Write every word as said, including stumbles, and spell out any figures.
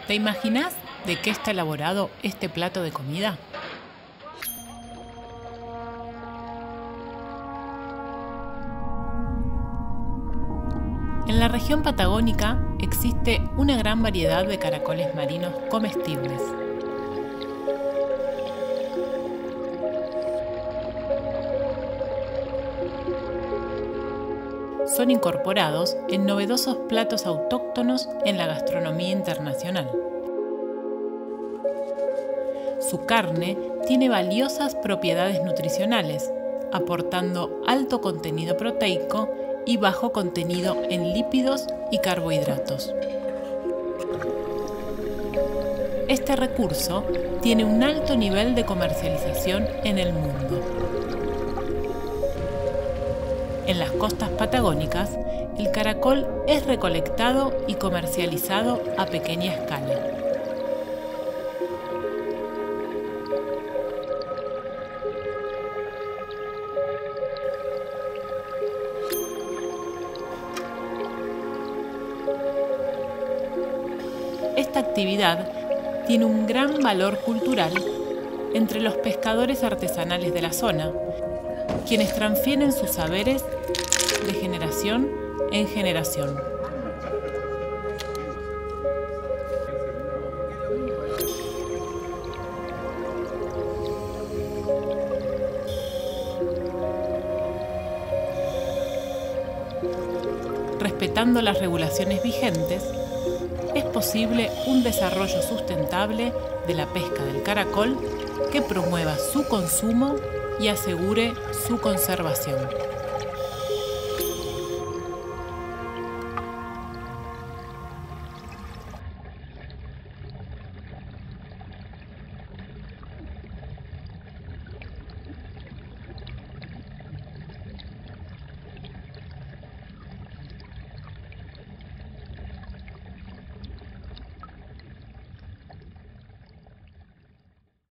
¿Te imaginas de qué está elaborado este plato de comida? En la región patagónica existe una gran variedad de caracoles marinos comestibles. Son incorporados en novedosos platos autóctonos en la gastronomía internacional. Su carne tiene valiosas propiedades nutricionales, aportando alto contenido proteico y bajo contenido en lípidos y carbohidratos. Este recurso tiene un alto nivel de comercialización en el mundo. En las costas patagónicas, el caracol es recolectado y comercializado a pequeña escala. Esta actividad tiene un gran valor cultural entre los pescadores artesanales de la zona, quienes transfieren sus saberes de generación en generación. Respetando las regulaciones vigentes, es posible un desarrollo sustentable de la pesca del caracol que promueva su consumo y asegure su conservación.